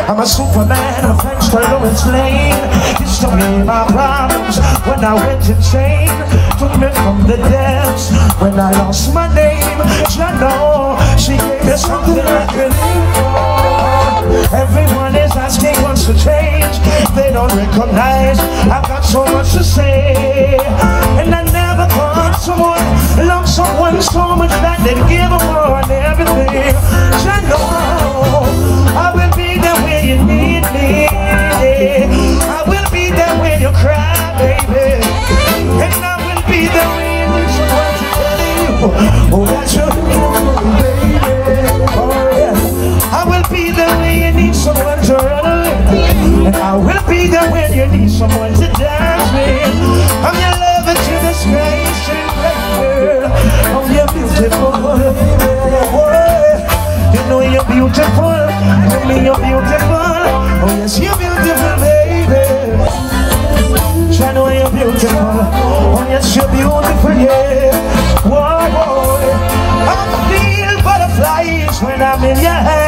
I'm a superman, a French for Lois Lane. Used to me my problems when I went insane. Took me from the depths when I lost my name. You know, she gave me something I could live for. Everyone is asking what's the change. They don't recognize I've got so much to say. And I never thought someone loved someone so much that they'd give them more and everything. You know, I will be there when you need me. I will be there when you cry, baby. And I will be there when you need someone to tell you, oh, that's your baby. Oh, yeah. I will be there when you need someone to run away. And I will be there when you need someone to dance with. I'm your lover to the sky, girl. Oh, you're beautiful, you know you're beautiful. Tell me you're beautiful. Oh yes, you're beautiful, baby. I know you're beautiful. Oh yes, you're beautiful, yeah. Whoa, whoa. I feel butterflies when I'm in your hands.